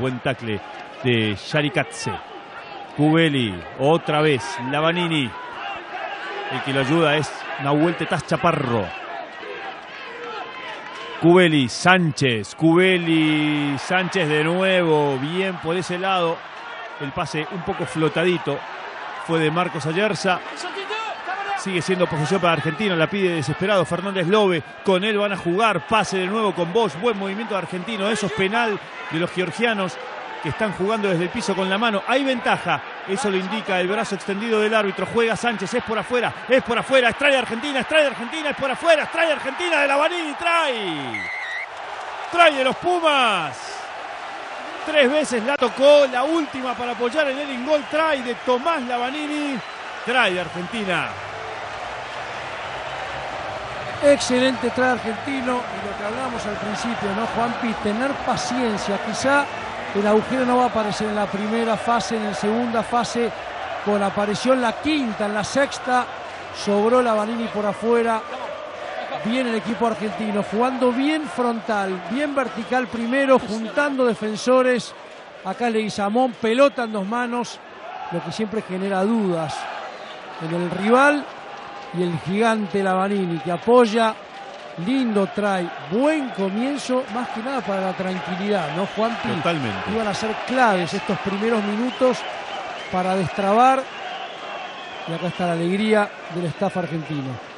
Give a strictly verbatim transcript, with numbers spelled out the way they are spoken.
Buen tackle de Yaricatse. Cubeli, otra vez, Lavanini. El que lo ayuda es Nahuel Tetaz Chaparro. Cubeli, Sánchez, Cubeli, Sánchez de nuevo, bien por ese lado. El pase un poco flotadito fue de Marcos Ayerza. Sigue siendo posesión para Argentino, la pide desesperado Fernández Lobe. Con él van a jugar, pase de nuevo con Bosch. Buen movimiento de Argentino, eso es penal de los georgianos que están jugando desde el piso con la mano. Hay ventaja, eso lo indica el brazo extendido del árbitro. Juega Sánchez, es por afuera, es por afuera, extrae Argentina, extrae Argentina, es por afuera, extrae Argentina de Lavanini, trae. Trae de los Pumas. Tres veces la tocó, la última para apoyar en el ingol, trae de Tomás Lavanini, trae de Argentina. Excelente trae Argentino, y lo que hablamos al principio, ¿no, Juanpi? Tener paciencia, quizá el agujero no va a aparecer en la primera fase, en la segunda fase, con apareció en la quinta, en la sexta, sobró Lavanini por afuera. Bien el equipo argentino, jugando bien frontal, bien vertical primero, juntando defensores. Acá Leguizamón, pelota en dos manos, lo que siempre genera dudas en el rival. Y el gigante Lavanini que apoya, lindo trae, buen comienzo, más que nada para la tranquilidad, ¿no, Juanpi? Totalmente. Iban a ser claves estos primeros minutos para destrabar. Y acá está la alegría del staff argentino.